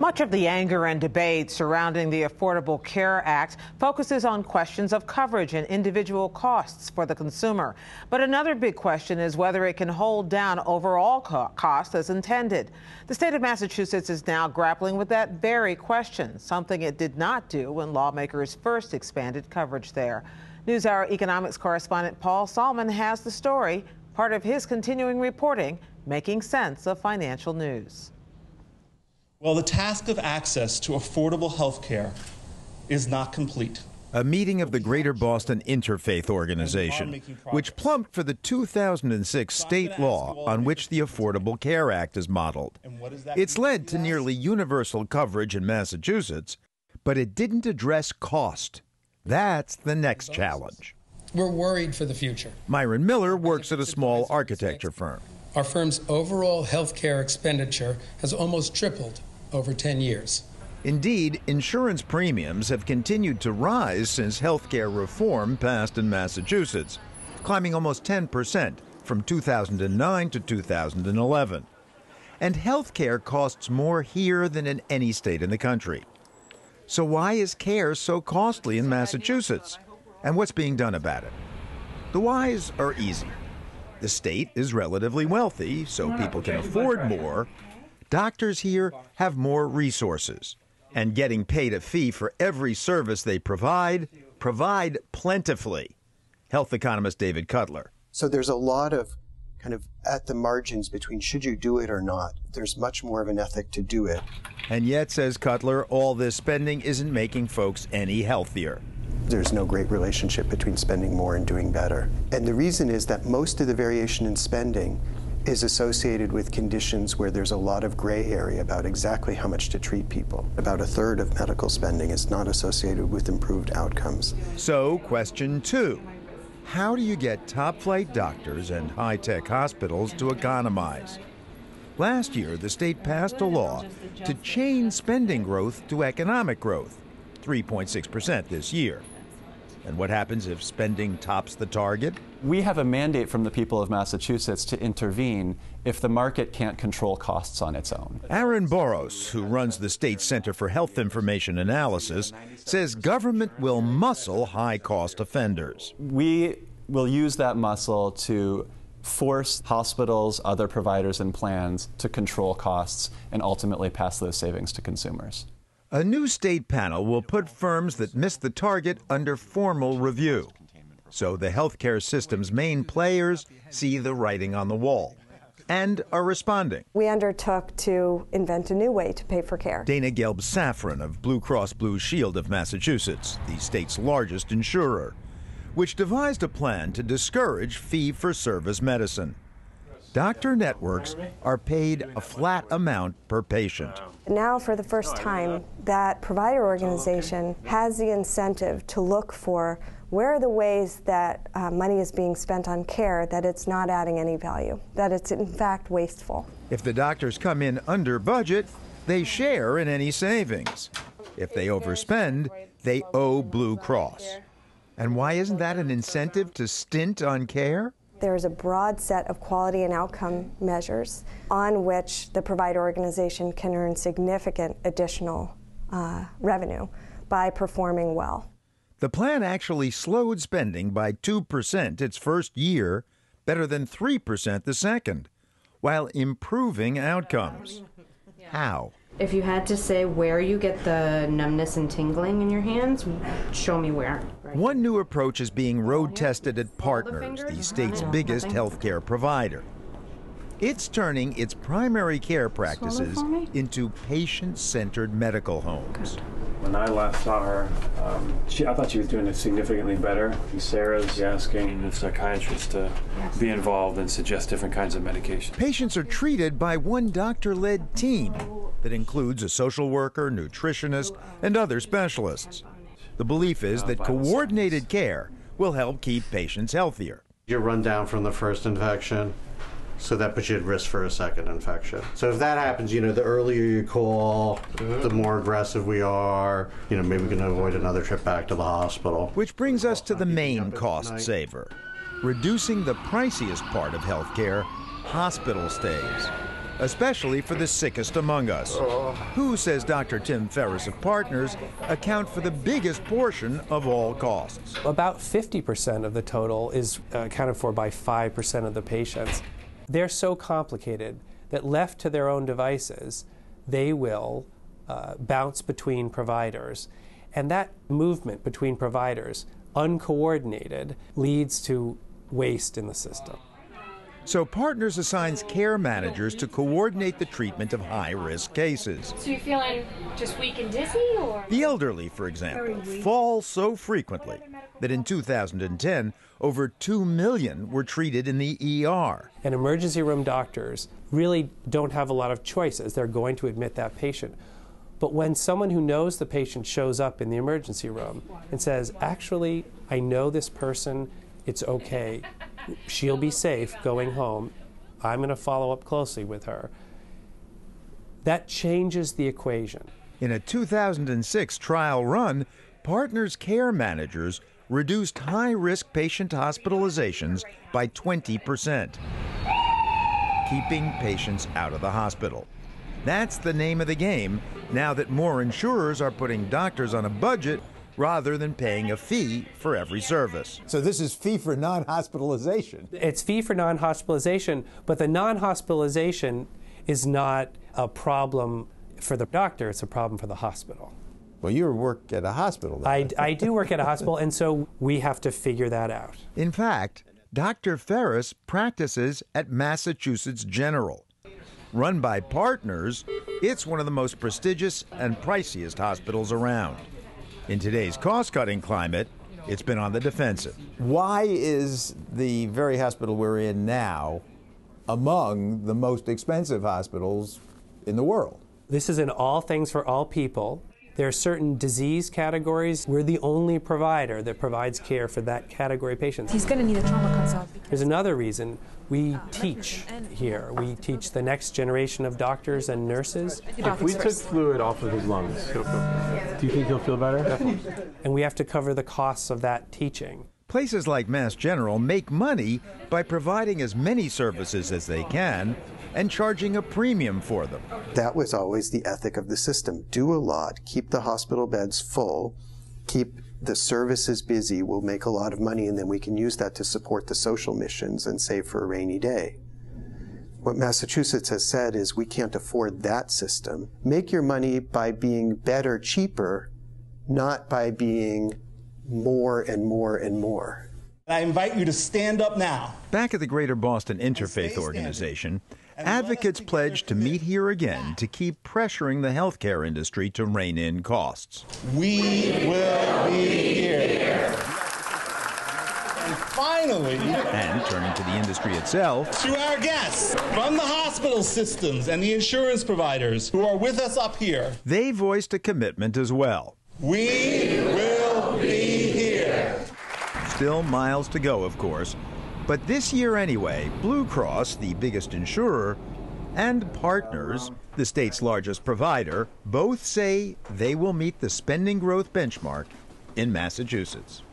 Much of the anger and debate surrounding the Affordable Care Act focuses on questions of coverage and individual costs for the consumer. But another big question is whether it can hold down overall costs as intended. The state of Massachusetts is now grappling with that very question, something it did not do when lawmakers first expanded coverage there. NewsHour economics correspondent Paul Solman has the story, part of his continuing reporting, making sense of financial news. Well, the task of access to affordable health care is not complete. A meeting of the Greater Boston Interfaith Organization, which plumped for the 2006 state law on which the Affordable Care Act is modeled. It's led to nearly universal coverage in Massachusetts, but it didn't address cost. That's the next challenge. We're worried for the future. Myron Miller works at a small architecture firm. Our firm's overall health care expenditure has almost tripled over 10 years. Indeed, insurance premiums have continued to rise since health care reform passed in Massachusetts, climbing almost 10% from 2009 to 2011. And health care costs more here than in any state in the country. So why is care so costly in Massachusetts? And what's being done about it? The whys are easy. The state is relatively wealthy, so people can afford more. Doctors here have more resources, and getting paid a fee for every service they provide plentifully. Health economist David Cutler. So there's a lot of kind of at the margins between should you do it or not. There's much more of an ethic to do it. And yet, says Cutler, all this spending isn't making folks any healthier. There's no great relationship between spending more and doing better. And the reason is that most of the variation in spending is associated with conditions where there's a lot of gray area about exactly how much to treat people. About a third of medical spending is not associated with improved outcomes. So, question 2. How do you get top-flight doctors and high-tech hospitals to economize? Last year, the state passed a law to chain spending growth to economic growth, 3.6% this year. And what happens if spending tops the target? We have a mandate from the people of Massachusetts to intervene if the market can't control costs on its own. Aaron Boros, who runs the State Center for Health Information Analysis, says government will muscle high-cost offenders. We will use that muscle to force hospitals, other providers and plans to control costs and ultimately pass those savings to consumers. A new state panel will put firms that miss the target under formal review, so the healthcare system's main players see the writing on the wall and are responding. We undertook to invent a new way to pay for care. Dana Gelb-Safran of Blue Cross Blue Shield of Massachusetts, the state's largest insurer, which devised a plan to discourage fee-for-service medicine. Doctor networks are paid a flat amount per patient. Now, for the first time, that provider organization has the incentive to look for where are the ways that money is being spent on care that it's not adding any value, that it's in fact wasteful. If the doctors come in under budget, they share in any savings. If they overspend, they owe Blue Cross. And why isn't that an incentive to stint on care? There is a broad set of quality and outcome measures on which the provider organization can earn significant additional revenue by performing well. The plan actually slowed spending by 2% its first year, better than 3% the second, while improving outcomes. How? If you had to say where you get the numbness and tingling in your hands, show me where. One new approach is being road-tested at Partners, the state's biggest healthcare provider. It's turning its primary care practices into patient-centered medical homes. When I last saw her, I thought she was doing it significantly better. Sarah's asking the psychiatrist to be involved and suggest different kinds of medication. Patients are treated by one doctor-led team that includes a social worker, nutritionist, and other specialists. The belief is that coordinated care will help keep patients healthier. You run down from the first infection, so that puts you at risk for a second infection. So if that happens, the earlier you call, the more aggressive we are, maybe we can avoid another trip back to the hospital. Which brings us to the main cost saver, reducing the priciest part of healthcare, hospital stays. especially for the sickest among us, who, says Dr. Tim Ferris of Partners, account for the biggest portion of all costs. About 50% of the total is accounted for by 5% of the patients. They're so complicated that left to their own devices, they will bounce between providers. And that movement between providers, uncoordinated, leads to waste in the system. So Partners assigns care managers to coordinate the treatment of high-risk cases. So you're feeling just weak and dizzy, or? The elderly, for example, fall so frequently that in 2010, over 2 million were treated in the ER. And emergency room doctors really don't have a lot of choices. They're going to admit that patient. But when someone who knows the patient shows up in the emergency room and says, actually, I know this person, it's okay, she'll be safe going home, I'm going to follow up closely with her, that changes the equation. In a 2006 trial run, Partners care managers reduced high-risk patient hospitalizations by 20%, keeping patients out of the hospital. That's the name of the game now that more insurers are putting doctors on a budget rather than paying a fee for every service. So this is fee for non-hospitalization. It's fee for non-hospitalization, but the non-hospitalization is not a problem for the doctor, it's a problem for the hospital. Well, you work at a hospital, though. I do work at a hospital, and so we have to figure that out. In fact, Dr. Ferris practices at Massachusetts General. Run by Partners, it's one of the most prestigious and priciest hospitals around. In today's cost-cutting climate, it's been on the defensive. Why is the very hospital we're in now among the most expensive hospitals in the world? This is an all things for all people. There are certain disease categories. We're the only provider that provides care for that category of patients. He's going to need a trauma consult. There's another reason. We teach here. We teach the next generation of doctors and nurses. If we took fluid off of his lungs, do you think he'll feel better? And we have to cover the costs of that teaching. Places like Mass General make money by providing as many services as they can and charging a premium for them. That was always the ethic of the system. Do a lot, keep the hospital beds full, keep the services busy, we'll make a lot of money, and then we can use that to support the social missions and save for a rainy day. What Massachusetts has said is we can't afford that system. Make your money by being better, cheaper, not by being more and more and more. I invite you to stand up now. Back at the Greater Boston Interfaith Organization, advocates pledged to meet here again to keep pressuring the healthcare industry to rein in costs. We will be here. And finally, and turning to the industry itself, to our guests from the hospital systems and the insurance providers who are with us up here, they voiced a commitment as well. We will be here. Still miles to go, of course. But this year anyway, Blue Cross, the biggest insurer, and Partners, the state's largest provider, both say they will meet the spending growth benchmark in Massachusetts.